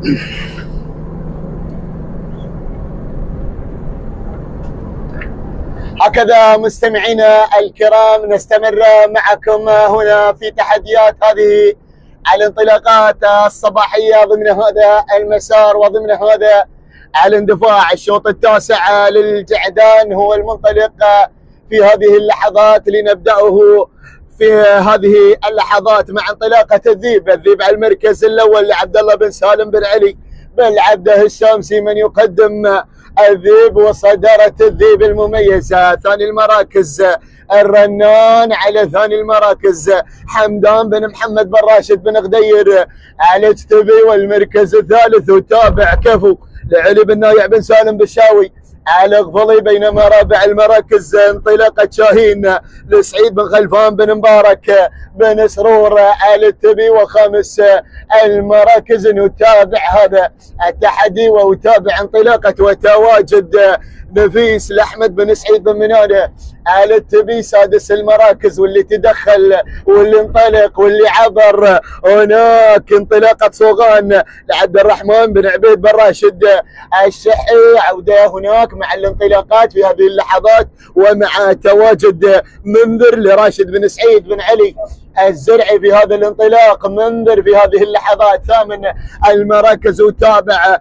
هكذا مستمعينا الكرام نستمر معكم هنا في تحديات هذه الانطلاقات الصباحية ضمن هذا المسار وضمن هذا الاندفاع. الشوط التاسع للجعدان هو المنطلق في هذه اللحظات، لنبدأه في هذه اللحظات مع انطلاقة الذيب على المركز الأول لعبد الله بن سالم بن علي بن عبده الشامسي، من يقدم الذيب وصدارة الذيب المميزة. ثاني المراكز الرنان على ثاني المراكز حمدان بن محمد بن راشد بن غدير على اجتبي، والمركز الثالث وتابع كفو لعلي بن نايع بن سالم بالشاوي على غفلي. بينما رابع المراكز انطلاقة شاهين لسعيد بن خلفان بن مبارك بن سرور على التبي. وخامس المراكز نتابع هذا التحدي ونتابع انطلاقة وتواجد نفيس لأحمد بن سعيد بن منانة على التبي. سادس المراكز واللي تدخل واللي انطلق واللي عبر هناك انطلاقة صوغان لعبد الرحمن بن عبيد بن راشد الشحي. عودة هناك مع الانطلاقات في هذه اللحظات ومع تواجد منذر لراشد بن سعيد بن علي الزرعي في هذا الانطلاق. منذر في هذه اللحظات. ثامن المراكز وتابع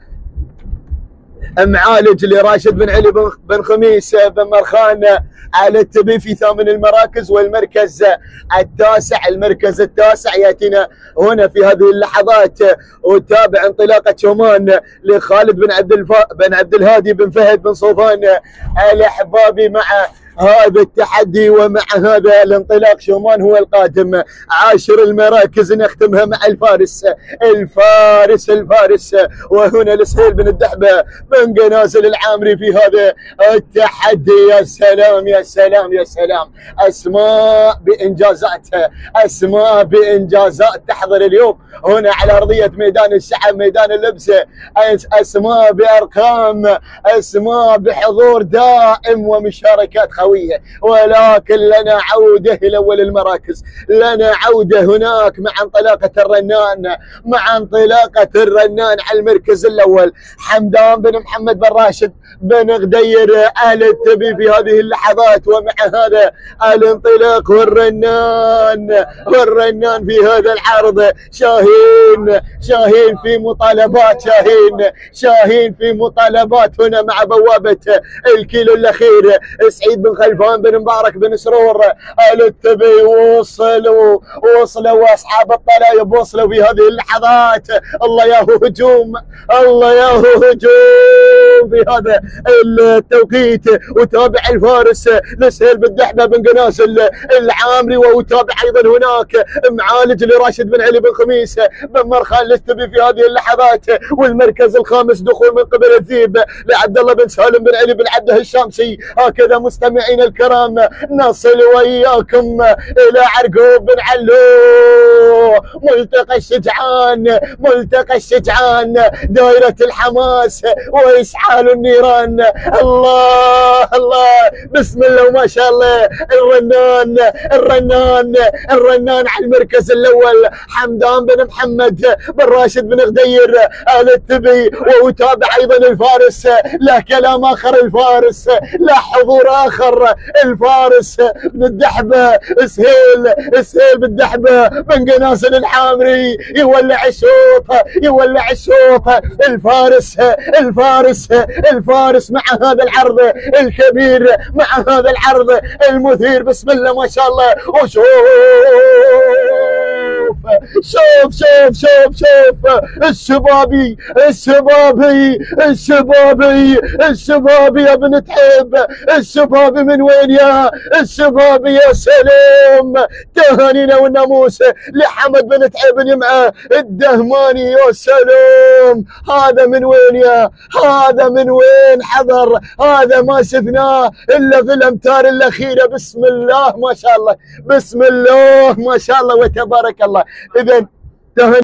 معالج لراشد بن علي بن خميس بن مرخان على التبي في ثامن المراكز. والمركز التاسع، المركز التاسع ياتينا هنا في هذه اللحظات وتابع انطلاقة شومان لخالد بن عبد الهادي بن فهد بن صوفان الاحبابي. مع هذا التحدي ومع هذا الانطلاق شومان هو القادم. عاشر المراكز نختمها مع الفارس وهنا السهيل بن الدحبة بن قنازل العامري في هذا التحدي. يا سلام يا سلام يا سلام، اسماء بانجازات تحضر اليوم هنا على ارضية ميدان الشعب ميدان اللبسة. اسماء بارقام، اسماء بحضور دائم ومشاركات قوية، ولكن لنا عودة إلى أول المراكز. لنا عودة هناك مع انطلاقة الرنان على المركز الأول حمدان بن محمد بن راشد بن غدير آل التبي في هذه اللحظات. ومع هذا الانطلاق والرنان في هذا العرض. شاهين في مطالبات، شاهين في مطالبات هنا مع بوابة الكيلو الأخير. سعيد بن خلفان بن مبارك بن سرور آل التبي وصلوا واصحاب الطلايب وصلوا في هذه اللحظات. الله ياهو هجوم في هذا التوقيت. وتابع الفارس لسهيل بن دحبة بن قنازل العامري، وتابع ايضا هناك معالج لراشد بن علي بن خميس بن مرخان للتبي في هذه اللحظات. والمركز الخامس دخول من قبل الذيب لعبد الله بن سالم بن علي بن عبده الشامسي. هكذا مستمعينا الكرام نصل وإياكم إلى عرقوب بن علو، ملتقى الشجعان، دائرة الحماس وإشعال النيران. الله بسم الله وما شاء الله. الرنان على المركز الأول حمدان بن محمد بن راشد بن غدير آل التبي. ويتابع أيضا الفارس، لا كلام آخر، الفارس لا حضور آخر، الفارس بن الدحبة سهيل بالدحبة بن قنازل العامري. يولع الشوط الفارس مع هذا العرض الكبير، مع هذا العرض المثير. بسم الله ما شاء الله. وشوف الشبابي يا بن تعب. الشبابي من وين يا الشبابي؟ يا سلام، تهانينا والناموس لحمد بن تعب مع الدهماني. يا سلام، هذا من وين حضر؟ هذا ما شفناه الا في الامتار الاخيره. بسم الله ما شاء الله وتبارك الله. اذا